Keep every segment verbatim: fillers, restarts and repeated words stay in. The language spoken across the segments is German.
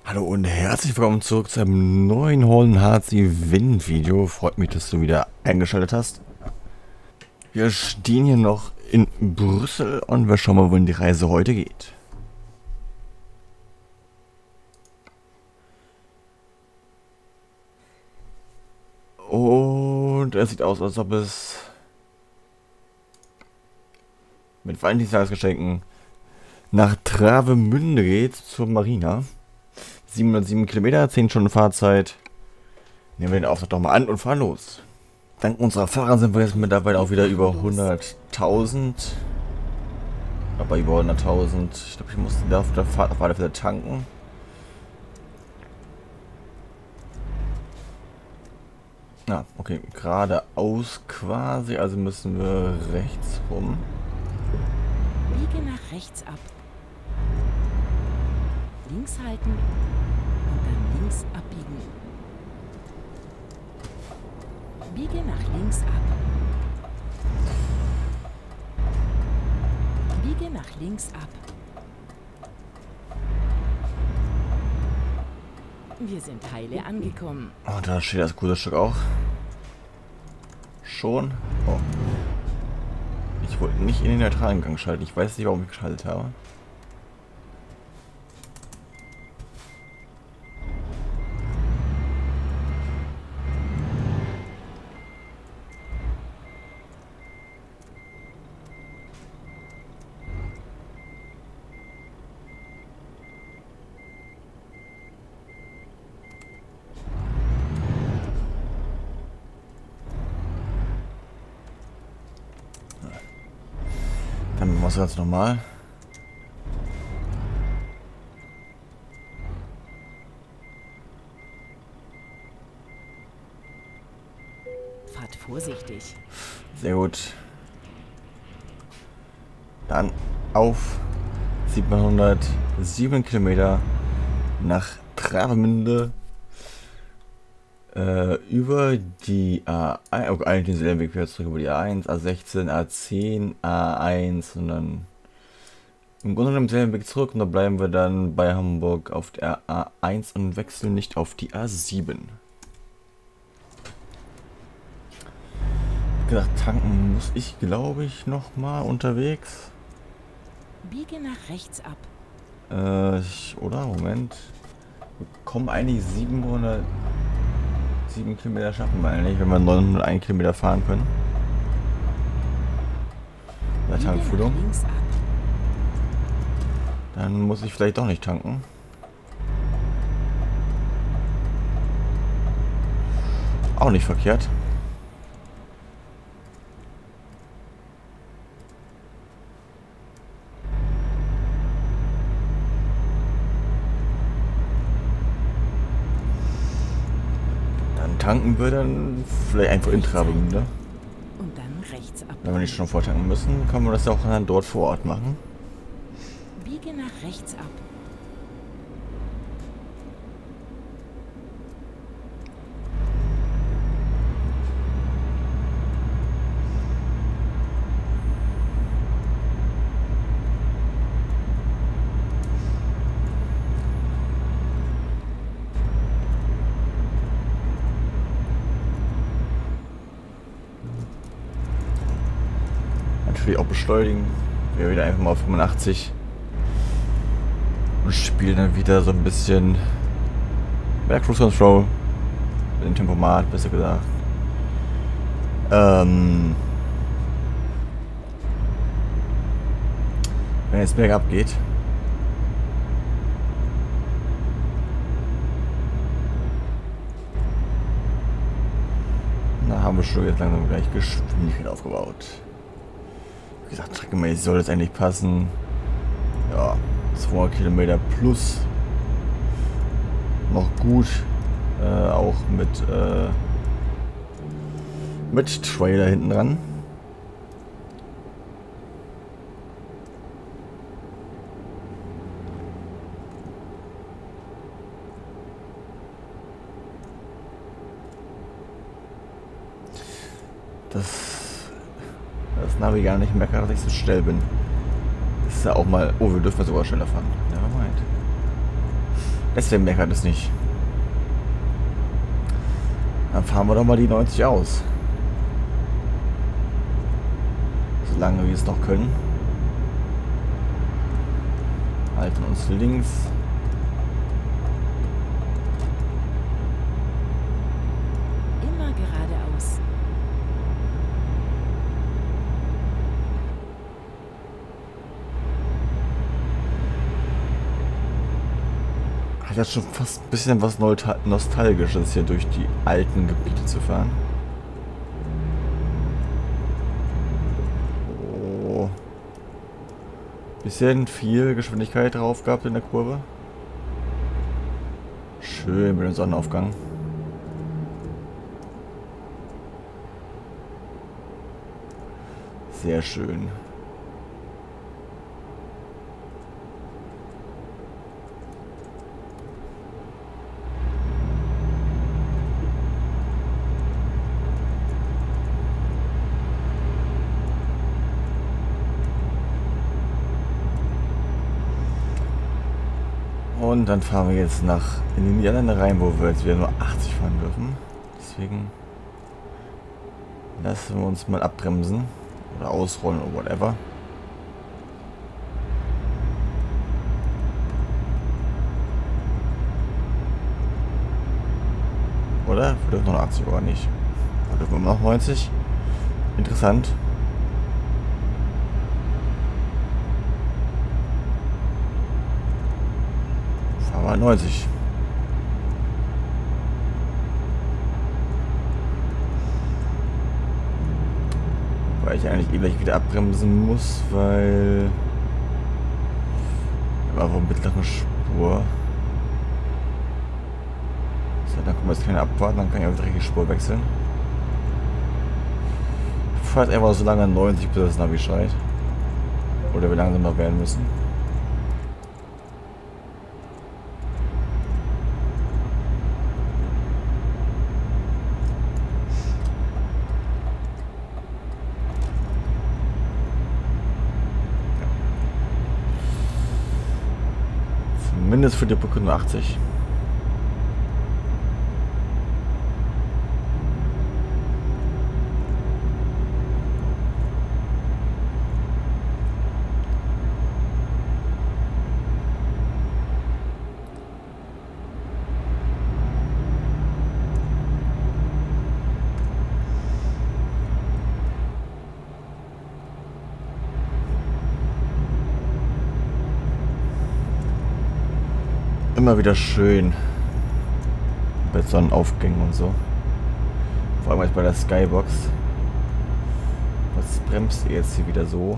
Hallo und herzlich willkommen zurück zu einem neuen Holden Hearts Event Video. Freut mich, dass du wieder eingeschaltet hast. Wir stehen hier noch in Brüssel und wir schauen mal, wohin die Reise heute geht. Und es sieht aus, als ob es mit Valentinstagsgeschenken nach Travemünde geht, zur Marina. siebenhundertsieben Kilometer, zehn Stunden Fahrzeit. Nehmen wir den Auftrag doch mal an und fahren los. Dank unserer Fahrer sind wir jetzt mittlerweile auch wieder über hunderttausend. Aber über hunderttausend. Ich glaube, ich musste da auf der Fahrt auf alle Fälle tanken. Ah, okay, geradeaus quasi, also müssen wir rechts rum. Biege nach rechts ab. Links halten und dann links abbiegen. Biege nach links ab. Biege nach links ab. Wir sind heile angekommen. Oh, da steht das gute Stück auch. Schon. Oh. Ich wollte nicht in den neutralen Gang schalten. Ich weiß nicht, warum ich geschaltet habe. Dann machen wir es ganz normal. Fahrt vorsichtig. Sehr gut. Dann auf siebenhundertsieben Kilometer nach Travemünde. Äh, über die A eins, oh, eigentlich denselben Weg wieder zurück über die A eins, A sechzehn, A zehn, A eins und dann im Grunde genommen denselben Weg zurück und da bleiben wir dann bei Hamburg auf der A eins und wechseln nicht auf die A sieben. Wie gesagt, tanken muss ich, glaube ich, noch mal unterwegs. Biege nach rechts ab. Äh, ich, oder? Moment. Wir kommen eigentlich siebenhundert... sieben Kilometer schaffen wir eigentlich, wenn wir neunhunderteins Kilometer fahren können. Bei Tankfüllung. Dann muss ich vielleicht doch nicht tanken. Auch nicht verkehrt. Tanken wir dann vielleicht einfach in Travemünde. Und dann rechts ab. Wenn wir nicht schon vortanken müssen, können wir das ja auch dann dort vor Ort machen. Biege nach rechts ab. Natürlich auch beschleunigen. Wir wieder einfach mal auf fünfundachtzig und spielen dann wieder so ein bisschen mit der Cruise Control, mit dem Tempomat, besser gesagt. Ähm, wenn es bergab geht, da haben wir schon jetzt langsam gleich Geschwindigkeit aufgebaut. Wie gesagt, streckenmäßig soll das eigentlich passen. Ja, zweihundert Kilometer plus. Noch gut. Äh, auch mit, äh, mit Trailer hinten dran. Das Das Navi gar nicht merkt, dass ich so schnell bin. Das ist ja auch mal... Oh, wir dürfen sogar schneller fahren. Ja, meint. Deswegen meckert es nicht. Dann fahren wir doch mal die neunzig aus. Solange wir es noch können. Halten uns links. Immer geradeaus. Hat jetzt schon fast ein bisschen was Nostalgisches, hier durch die alten Gebiete zu fahren. Oh. Bisschen viel Geschwindigkeit drauf gehabt in der Kurve. Schön mit dem Sonnenaufgang. Sehr schön. Und dann fahren wir jetzt nach in die Niederlande rein, wo wir jetzt wieder nur achtzig fahren dürfen. Deswegen lassen wir uns mal abbremsen oder ausrollen oder whatever. Oder? Wir dürfen noch achtzig oder nicht? Da dürfen wir noch neunzig. Interessant. neunzig. Weil ich eigentlich eh gleich wieder abbremsen muss, weil aber auf mittleren Spur. So, dann können wir jetzt keine abwarten, dann kann ich auch direkt die Spur wechseln. Ich fahre jetzt einfach so lange neunzig, bis das Navi schreit. Oder wir langsamer werden müssen. Zumindest für die Brücke nur achtzig. Immer wieder schön bei Sonnenaufgängen und so. Vor allem jetzt bei der Skybox. Was bremst ihr jetzt hier wieder so?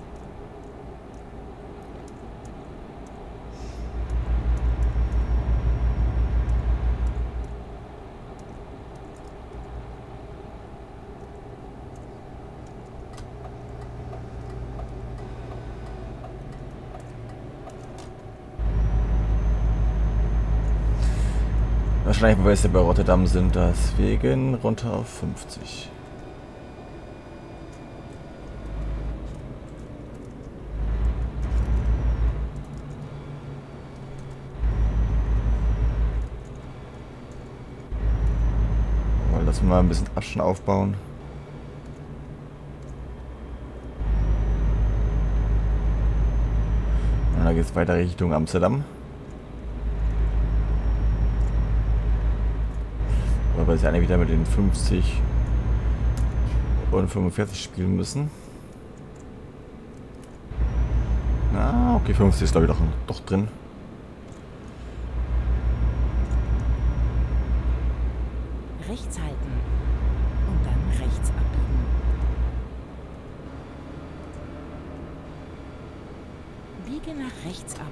Wahrscheinlich, weil wir jetzt bei Rotterdam sind, deswegen runter auf fünfzig. Mal lassen wir mal ein bisschen Abstand aufbauen. Und dann geht es weiter Richtung Amsterdam. Weil wir ja wieder mit den fünfzig und fünfundvierzig spielen müssen. Na, okay, fünfzig ist glaube ich doch, doch drin. Rechts halten und dann rechts abbiegen. Biege nach rechts ab.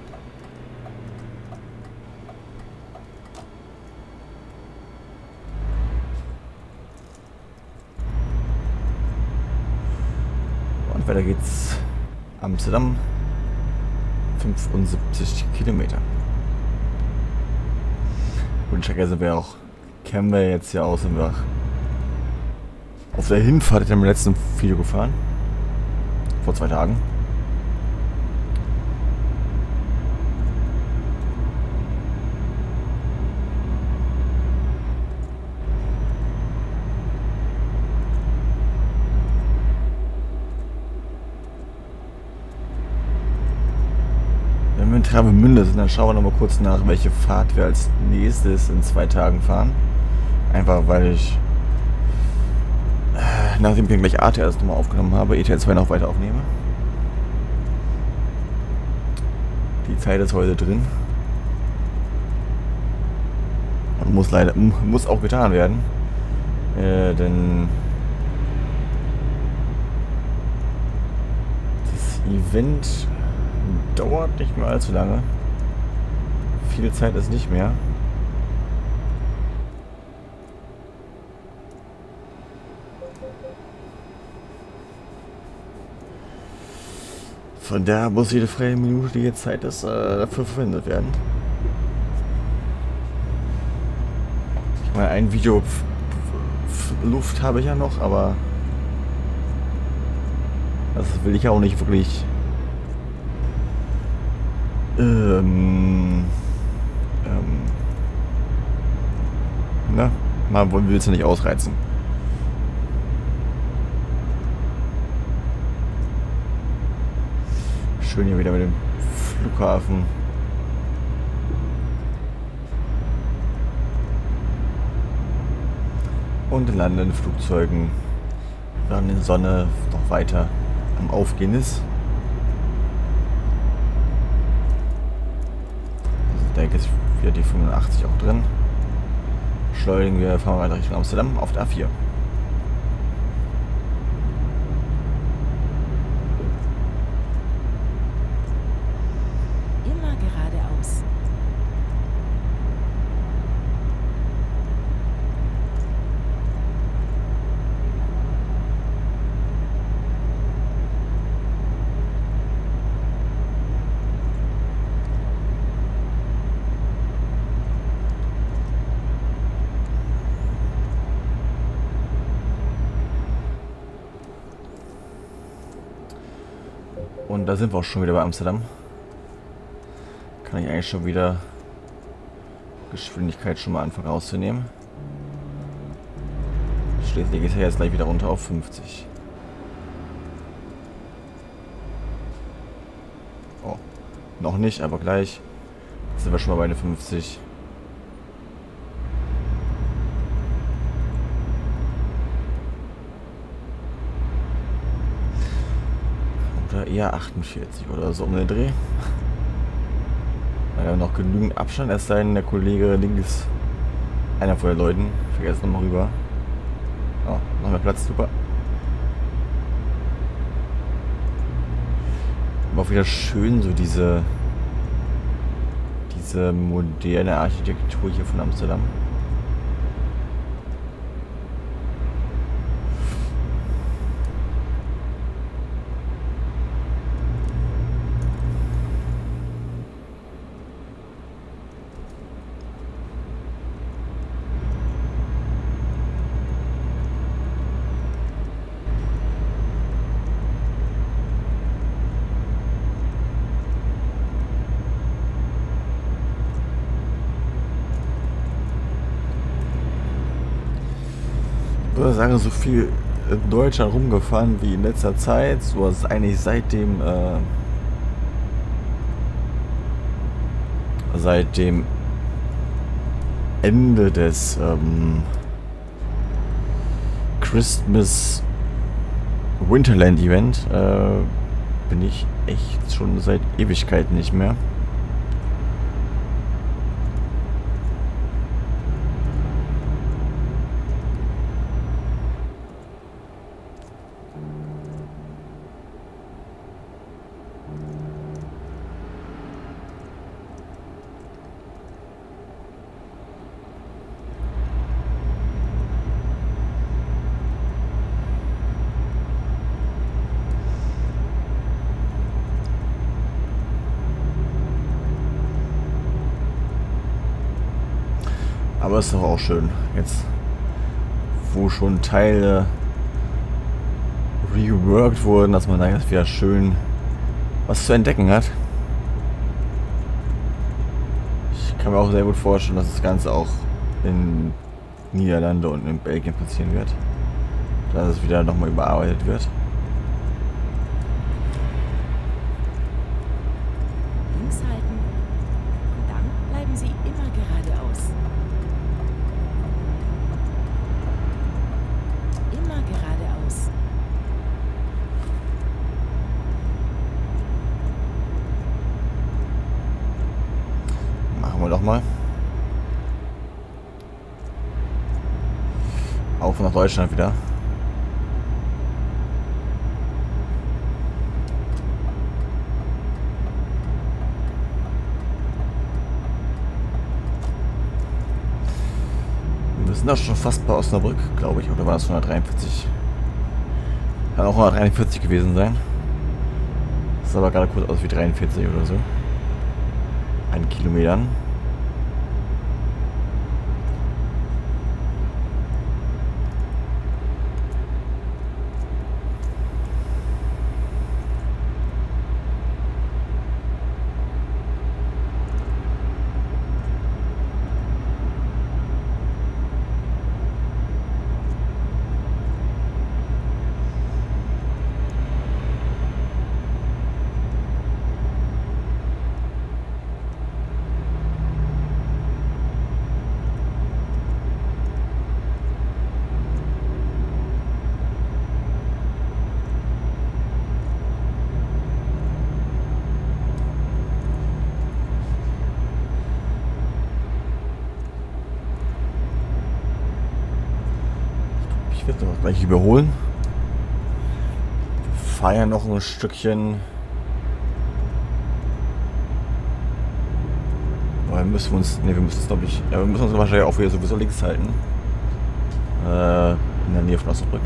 Weiter geht's. Amsterdam. fünfundsiebzig Kilometer. Und Checker sind wir auch. Kennen wir jetzt ja aus, sind wir auf der Hinfahrt in dem letzten Video gefahren. Vor zwei Tagen. Travemünde sind, dann schauen wir noch mal kurz nach, welche Fahrt wir als nächstes in zwei Tagen fahren. Einfach weil ich, äh, nachdem ich gleich A T S nochmal aufgenommen habe, E T L zwei noch weiter aufnehme. Die Zeit ist heute drin. Und muss leider, muss auch getan werden. Äh, denn das Event dauert nicht mehr allzu lange. Viel Zeit ist nicht mehr. Von daher muss jede freie Minute, die jetzt Zeit ist, äh, dafür verwendet werden. Ich meine, ein Video Luft habe ich ja noch, aber das will ich ja auch nicht wirklich ähm, ähm, na, man will es ja nicht ausreizen. Schön hier wieder mit dem Flughafen. Und landenden Flugzeugen, während die Sonne noch weiter am Aufgehen ist. Also ich denke, ist wieder die fünfundachtzig auch drin. Schleudern wir, fahren wir weiter Richtung Amsterdam auf der A vier. Immer geradeaus. Und da sind wir auch schon wieder bei Amsterdam. Kann ich eigentlich schon wieder Geschwindigkeit schon mal anfangen rauszunehmen. Schließlich geht es ja jetzt gleich wieder runter auf fünfzig. Oh, noch nicht, aber gleich sind wir schon mal bei der fünfzig. Oder eher achtundvierzig oder so um den Dreh. Wir haben noch genügend Abstand, es sei denn, der Kollege links, einer von den Leuten, ich vergesse nochmal rüber. Oh, noch mehr Platz, super. Aber auch wieder schön, so diese, diese moderne Architektur hier von Amsterdam. Ich würde sagen, so viel in Deutschland rumgefahren wie in letzter Zeit, so ist eigentlich seit dem äh, seit dem Ende des ähm, Christmas Winterland Event äh, bin ich echt schon seit Ewigkeiten nicht mehr. Aber ist doch auch schön, jetzt wo schon Teile reworked wurden, dass man da jetzt wieder schön was zu entdecken hat. Ich kann mir auch sehr gut vorstellen, dass das Ganze auch in Niederlande und in Belgien passieren wird. Dass es wieder nochmal überarbeitet wird. Links halten Auf nach Deutschland wieder. Wir sind auch schon fast bei Osnabrück, glaube ich. Oder war das hundertdreiundvierzig? Kann auch hundertdreiundvierzig gewesen sein. Das sah aber gerade kurz aus wie dreiundvierzig oder so. Ein Kilometern. Ich werde noch gleich überholen. Wir feiern noch ein Stückchen. Aber müssen wir uns. Ne, wir müssen uns glaube ich. Ja, wir müssen uns wahrscheinlich auch wieder sowieso links halten. Äh, in der Nähe von Osnabrück.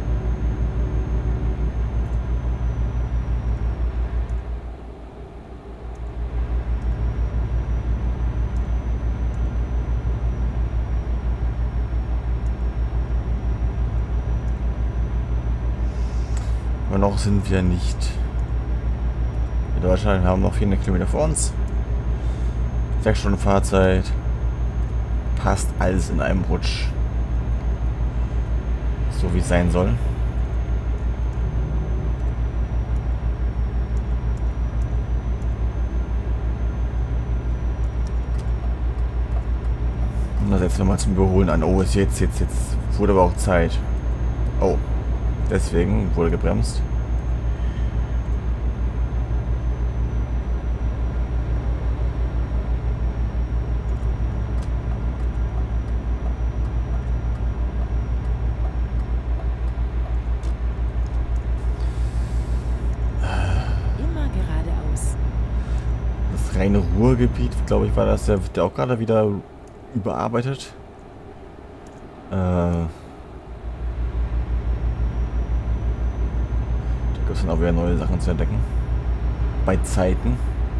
Aber noch sind wir nicht in Deutschland. Wir haben noch vierhundert Kilometer vor uns. sechs Stunden Fahrzeit. Passt alles in einem Rutsch. So wie es sein soll. Und das jetzt nochmal zum Überholen an. Oh, ist jetzt, jetzt, jetzt wurde aber auch Zeit. Oh. Deswegen wurde gebremst. Immer geradeaus. Das reine Ruhrgebiet, glaube ich, war das. Der wird ja auch gerade wieder überarbeitet. Äh... Da sind auch wieder neue Sachen zu entdecken. Bei Zeiten.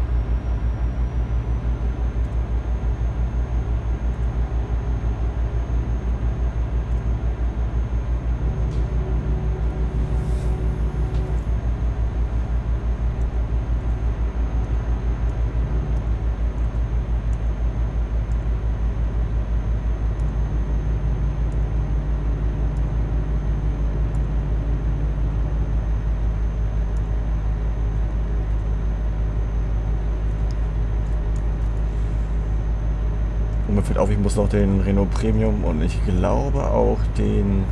Und mir fällt auf, ich muss noch den Renault Premium und ich glaube auch den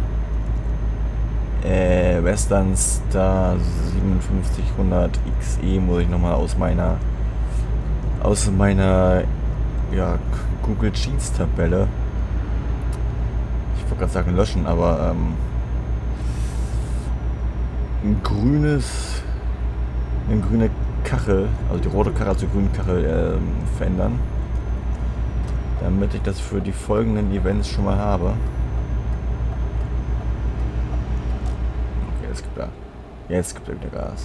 äh, Western Star siebenundfünfzig hundert X E muss ich nochmal aus meiner aus meiner ja, Google Sheets Tabelle, ich wollte gerade sagen löschen, aber ähm, ein grünes eine grüne Kachel, also die rote Kachel zur grünen Kachel äh, verändern, damit ich das für die folgenden Events schon mal habe. Okay, jetzt gibt er. Jetzt gibt er wieder Gas.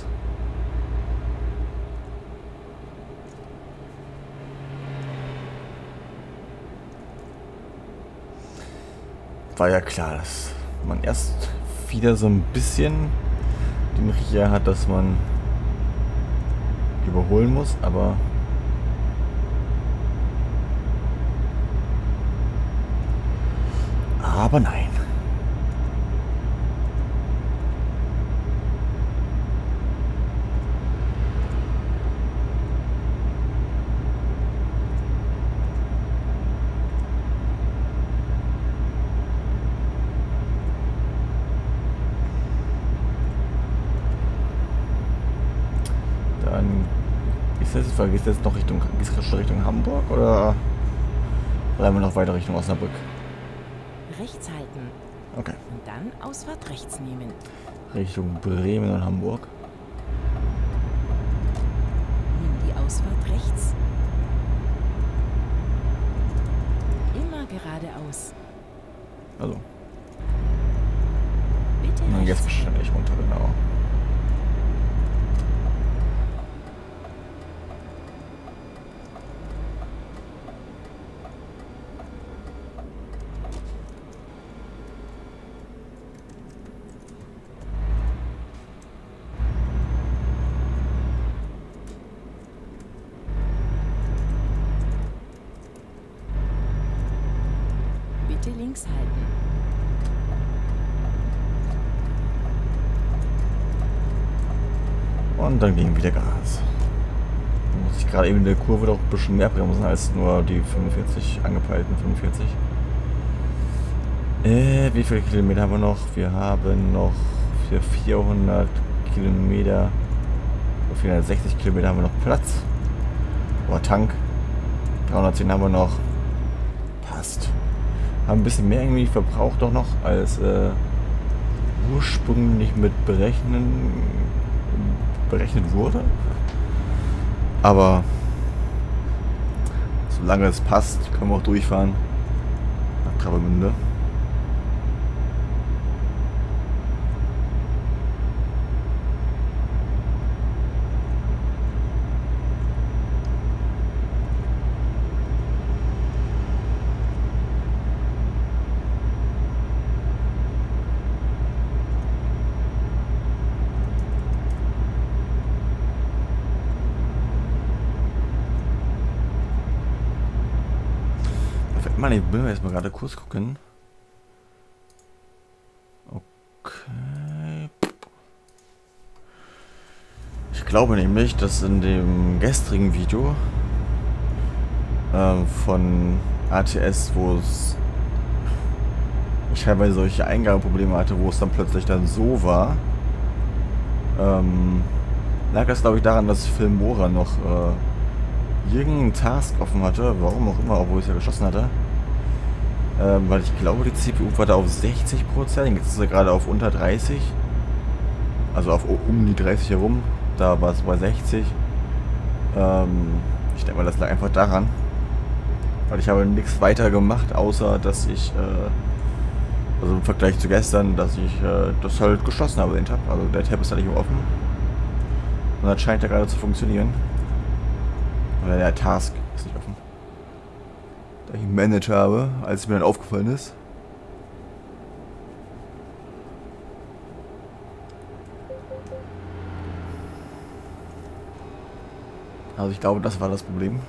War ja klar, dass man erst wieder so ein bisschen den Riecher hat, dass man überholen muss, aber Aber nein. Dann ist das jetzt, ist jetzt noch Richtung, ist das schon Richtung Hamburg oder bleiben wir noch weiter Richtung Osnabrück? Rechts halten. Okay. Und dann Ausfahrt rechts nehmen. Richtung Bremen und Hamburg. Nimm die Ausfahrt rechts. Immer geradeaus. Also. Bitte Und jetzt rechts. wahrscheinlich runter, genau. Bitte links halten. Und dann ging wieder Gas. Da muss ich gerade eben in der Kurve doch ein bisschen mehr bremsen als nur die fünfundvierzig, angepeilten fünfundvierzig. Äh, wie viele Kilometer haben wir noch? Wir haben noch für vierhundert Kilometer, für vierhundertsechzig Kilometer haben wir noch Platz. Oder Tank. dreihundertzehn haben wir noch. Passt. Haben ein bisschen mehr irgendwie verbraucht doch noch, als äh, ursprünglich mit berechnen, berechnet wurde. Aber solange es passt, können wir auch durchfahren nach Travemünde. Mann, ich will mir jetzt mal gerade kurz gucken. Okay. Ich glaube nämlich, dass in dem gestrigen Video ähm, von A T S, wo es ich teilweise solche Eingabeprobleme hatte, wo es dann plötzlich dann so war, ähm, lag das glaube ich daran, dass Filmora noch äh, irgendeinen Task offen hatte, warum auch immer, obwohl ich es ja geschlossen hatte. Ähm, weil ich glaube, die C P U war da auf sechzig Prozent, jetzt ist sie gerade auf unter dreißig. Also auf um die dreißig herum, da war es bei sechzig. Ähm, ich denke mal, das lag einfach daran. Weil ich habe nichts weiter gemacht, außer dass ich, äh, also im Vergleich zu gestern, dass ich äh, das halt geschlossen habe, den Tab. Also der Tab ist halt nicht mehr offen. Und das scheint ja gerade zu funktionieren. Oder der Task ist nicht offen. Da ich ihn managed habe, als es mir dann aufgefallen ist. Also ich glaube, das war das Problem.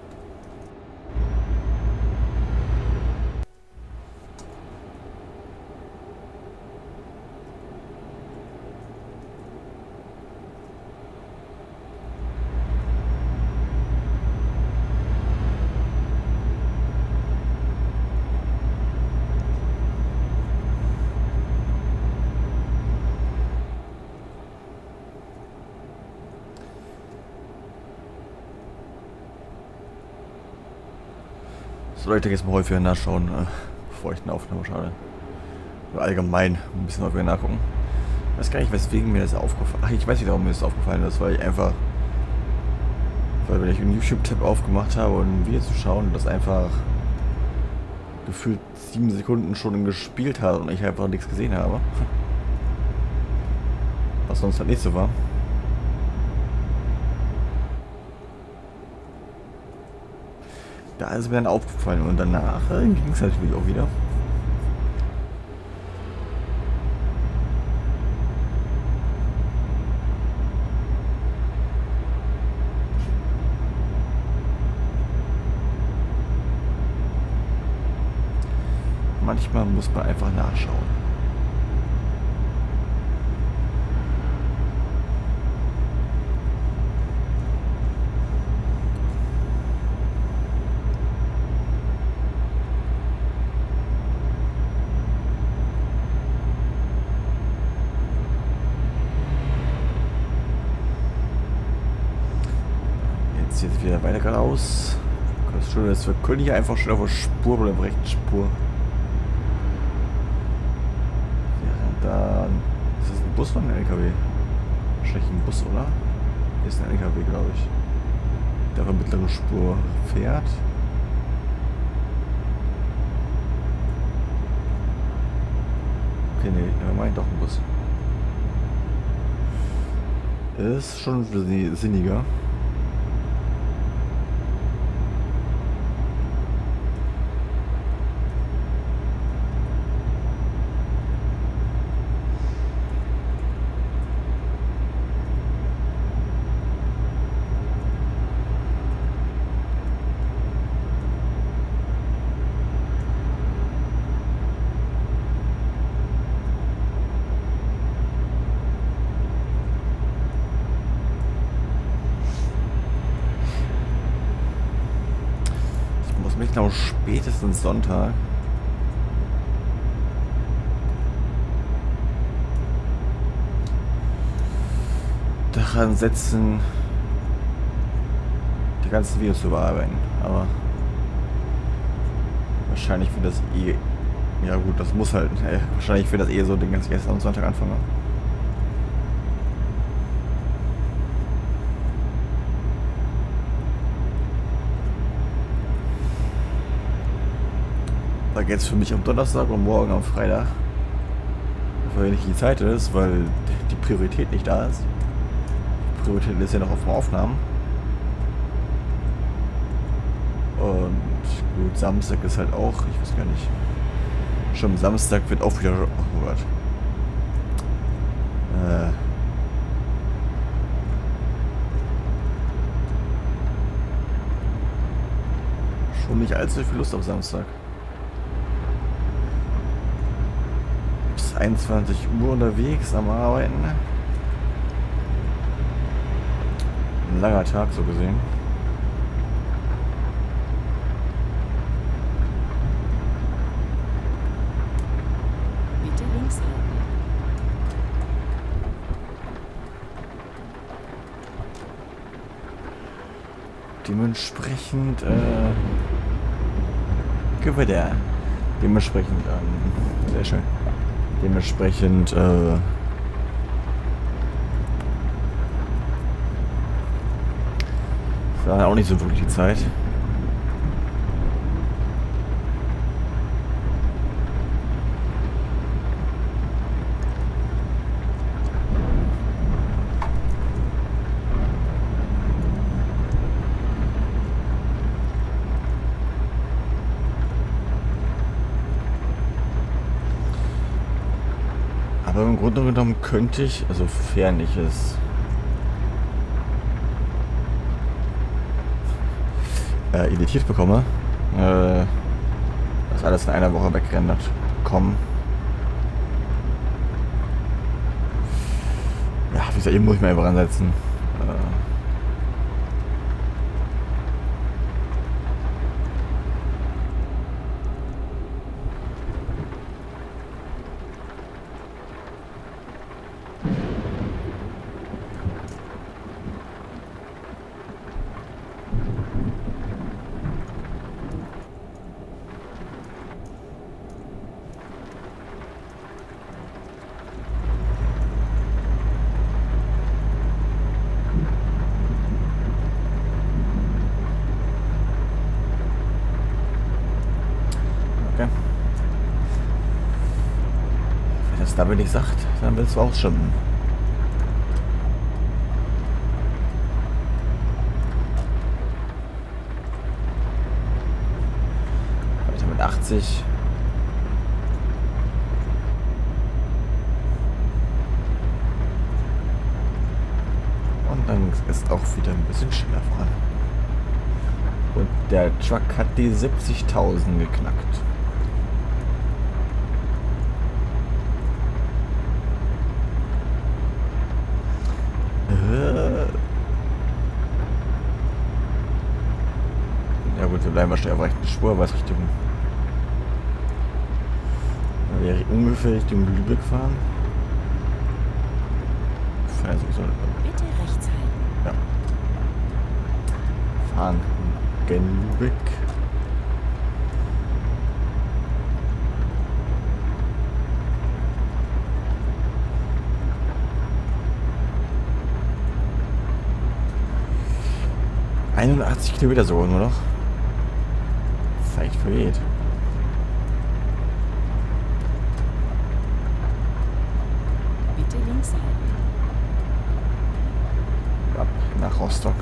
Sollte ich jetzt mal häufiger nachschauen, äh, bevor ich eine Aufnahme schaue. Oder allgemein ein bisschen häufiger nachgucken. Ich weiß gar nicht, weswegen mir das aufgefallen ist. Ach, ich weiß nicht, warum mir das aufgefallen ist, weil ich einfach, weil wenn ich einen YouTube-Tab aufgemacht habe, um ein Video zu schauen, das einfach gefühlt sieben Sekunden schon gespielt hat und ich einfach nichts gesehen habe. Was sonst halt nicht so war. Da ist mir dann aufgefallen und danach äh, ging es natürlich auch wieder. Manchmal muss man einfach nachschauen. Jetzt wieder weiter geradeaus. Wir können hier einfach schon auf der Spur oder auf der rechten Spur. Da ist das ein Bus oder ein L K W? Wahrscheinlich ein Bus, oder? Ist ein L K W, glaube ich. Der auf der mittleren Spur fährt. Okay, nee, er meint doch ein Bus. Ist schon sinniger. Genau, spätestens Sonntag. Daran setzen, die ganzen Videos zu bearbeiten. Aber wahrscheinlich wird das eh. Ja gut, das muss halt. Äh, wahrscheinlich wird das eh so den ganzen gestern am Sonntag anfangen. Da geht es für mich am Donnerstag und morgen am Freitag. Weil nicht die Zeit ist, weil die Priorität nicht da ist. Die Priorität ist ja noch auf den Aufnahmen. Und gut, Samstag ist halt auch, ich weiß gar nicht. Schon am Samstag wird auch wieder. Oh Gott. Äh. Schon nicht allzu viel Lust auf Samstag. einundzwanzig Uhr unterwegs am Arbeiten. Ein langer Tag so gesehen. Bitte links halten. Dementsprechend äh, Gewitter. Dementsprechend ähm, sehr schön. Dementsprechend, äh, war auch nicht so wirklich die Zeit. Aber im Grunde genommen könnte ich, also sofern ich es äh, editiert bekomme, äh, das alles in einer Woche wegrendert bekommen. Ja, wie gesagt, eben muss ich mal einfach ansetzen. Äh, Wenn das damit nicht sagt, dann willst du auch stimmen. Weiter mit achtzig. Und dann ist auch wieder ein bisschen schneller voran. Und der Truck hat die siebzigtausend geknackt. Ja gut, wir bleiben wahrscheinlich auf rechten Spur, was Richtung... Wir ungefähr Richtung Lübeck fahren. Fahren sowieso. Bitte rechts halten. Ja. Fahren gen Lübeck. hundertachtzig Kilometer sogar nur noch. Zeit vergeht. Bitte links halten. Ab nach Rostock.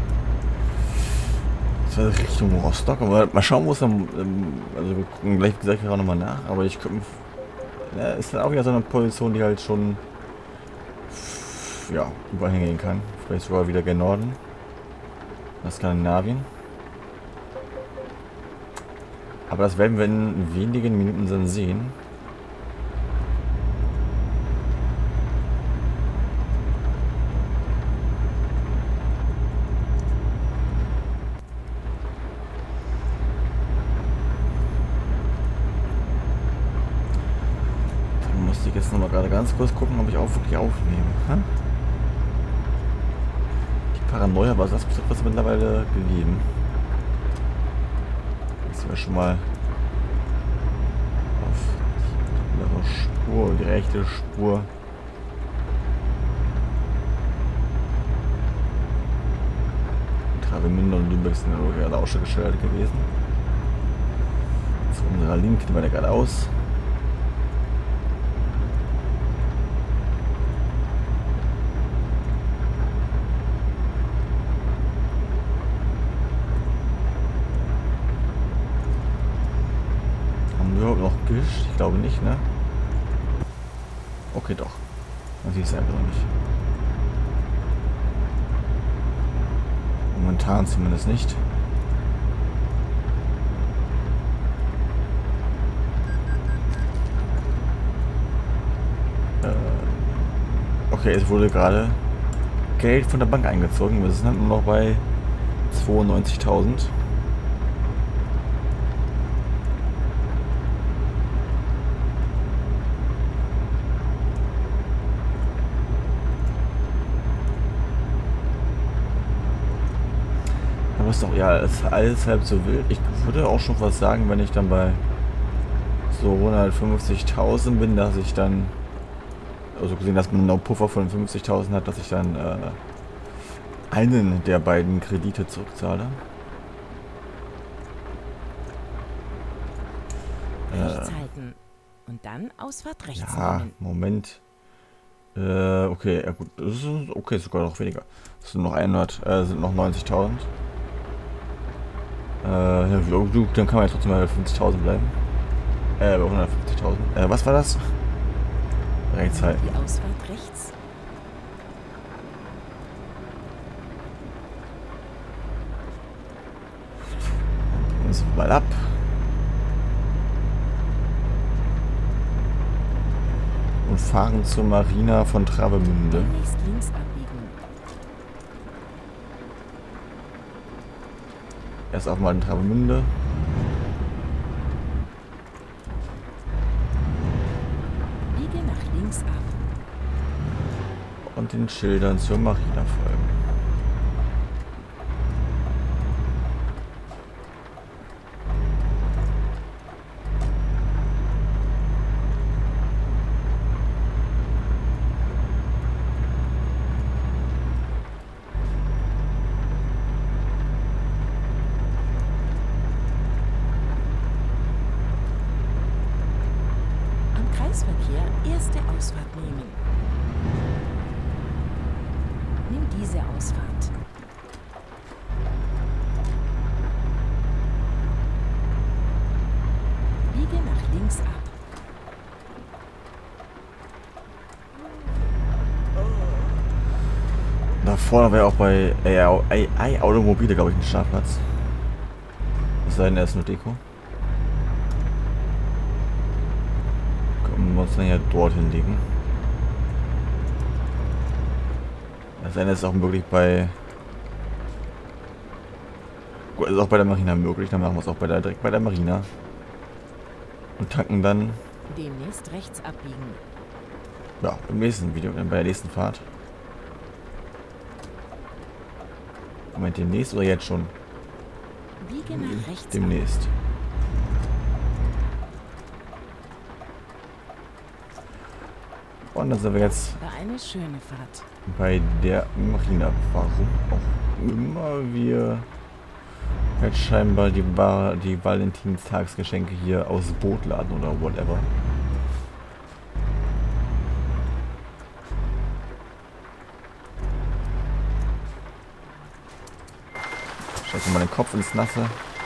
Das war Richtung Rostock. Aber mal schauen, wo es dann. Also, wir gucken gleich, wie gesagt, gerade nochmal nach. Aber ich könnte. Ja, ist dann auch wieder so eine Position, die halt schon. Ja, überall hingehen kann. Vielleicht sogar wieder gen Norden. Nach Skandinavien. Aber das werden wir in wenigen Minuten dann sehen. Dann musste ich jetzt noch mal gerade ganz kurz gucken, ob ich auch wirklich aufnehme. Hm? Die Paranoia war das was mittlerweile gegeben. Jetzt sind wir schon mal auf die andere Spur, die rechte Spur. Travemünde und Lübeck sind ja gerade auch schon geschildert gewesen. Zu unserer Linken weiter geradeaus. Noch gewischt? Ich glaube nicht, ne? Okay, doch. Man sieht es einfach noch nicht. Momentan zumindest nicht. Äh, okay, es wurde gerade Geld von der Bank eingezogen. Wir sind nur noch bei zweiundneunzigtausend. Ist doch ja ist alles halb so wild. Ich würde auch schon was sagen, wenn ich dann bei so hundertfünfzigtausend bin, dass ich dann, also gesehen, dass man einen Puffer von fünfzigtausend hat, dass ich dann äh, einen der beiden Kredite zurückzahle. Rechts äh, halten. Und dann Ausfahrt rechts ja, nehmen. Moment. Äh, okay, ja gut. Das ist okay, sogar noch weniger. Das sind noch hundert, äh, sind noch neunzigtausend. Äh, ja, gut, dann kann man ja trotzdem bei fünfzigtausend bleiben. Äh, bei hundertfünfzigtausend. Äh, was war das? Rechts halten. Die Ausfahrt rechts. Uns mal ab. Und fahren zur Marina von Travemünde. Demnächst links abbiegen. Erst auch mal in Travemünde. Biege nach links ab. Und den Schildern zur Marina folgen. Kreisverkehr erste Ausfahrt nehmen. Nimm diese Ausfahrt. Biege nach links ab. Da vorne wäre auch bei A I Automobile, glaube ich, ein Startplatz. Es sei denn, er ist nur Deko. Können wir uns dann ja dorthin legen. Es sei denn, es ist auch möglich bei... Gut, ist auch bei der Marina möglich, dann machen wir es auch bei der, direkt bei der Marina. Und tanken dann... Demnächst rechts abbiegen. Ja, im nächsten Video, dann bei der nächsten Fahrt. Moment, demnächst oder jetzt schon? Biege nach rechts ab. Demnächst. Und dann sind wir jetzt War eine schöne Fahrt. bei der Marina. Warum auch immer wir Jetzt scheinbar die, Bar, die Valentinstagsgeschenke hier aus Bootladen oder whatever. Scheiße, mal den Kopf ins Nasse.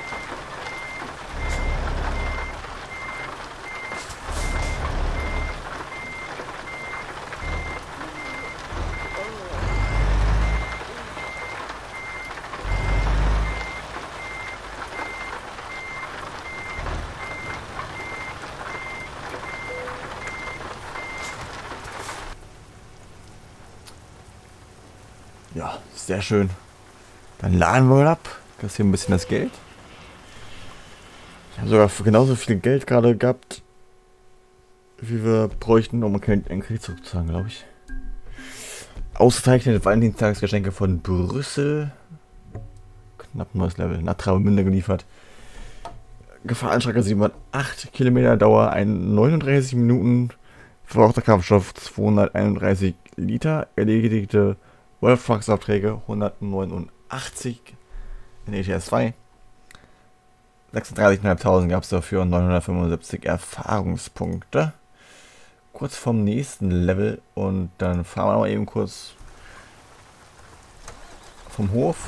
Ja, sehr schön. Dann laden wir ab. Kassieren ein bisschen das Geld. Ich habe sogar genauso viel Geld gerade gehabt, wie wir bräuchten, um einen Kredit zurückzuzahlen, glaube ich. Ausgezeichnete Valentinstagsgeschenke von Brüssel. Knapp neues Level. Nach Travemünde geliefert. Gefahrenstrecke siebenhundertacht Kilometer, Dauer neununddreißig Minuten. Verbrauchter Kraftstoff zweihunderteinunddreißig Liter. Erledigte Wolfpax-Aufträge hundertneunundachtzig in E T S zwei. sechsunddreißigtausendfünfhundert gab es dafür und neunhundertfünfundsiebzig Erfahrungspunkte. Kurz vom nächsten Level und dann fahren wir mal eben kurz vom Hof.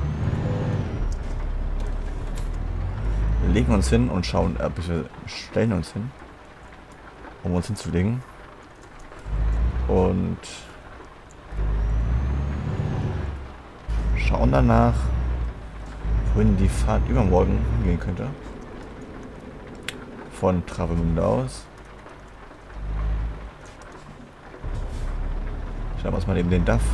Wir legen uns hin und schauen, äh, wir stellen uns hin, um uns hinzulegen. Und schauen danach, wohin die Fahrt übermorgen hingehen könnte. Von Travemünde aus. Schauen wir uns mal eben den D A F.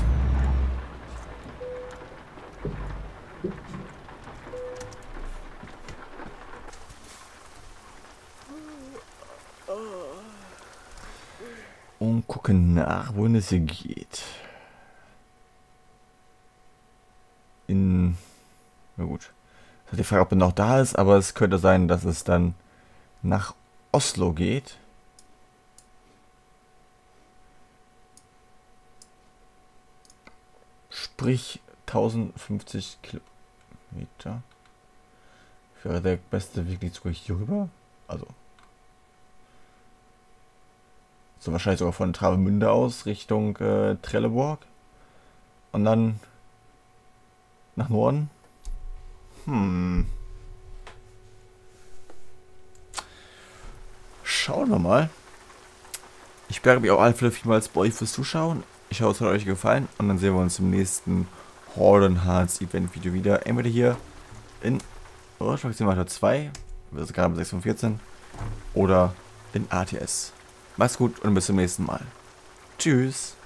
Und gucken nach, wohin es hier geht. In... Na gut. Das ist die Frage, ob er noch da ist, aber es könnte sein, dass es dann nach Oslo geht. Sprich tausendfünfzig Kilometer. Wäre der beste Weg nicht sogar hier rüber? Also. So wahrscheinlich sogar von Travemünde aus Richtung äh, Trelleborg. Und dann nach Norden. Hm. Schauen wir mal. Ich bedanke mich auf alle Fälle vielmals bei euch fürs Zuschauen. Ich hoffe, es hat euch gefallen. Und dann sehen wir uns im nächsten Horden Hearts Event Video wieder. Entweder hier in Rostock Simulator zwei, wir sind gerade bei sechs von vierzehn, oder in A T S. Macht's gut und bis zum nächsten Mal. Tschüss.